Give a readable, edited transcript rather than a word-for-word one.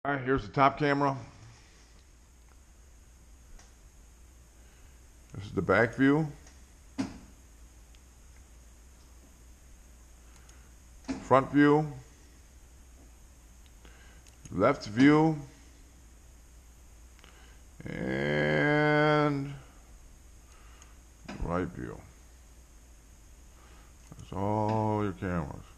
All right, here's the top camera. This is the back view. Front view. Left view. And right view. That's all your cameras.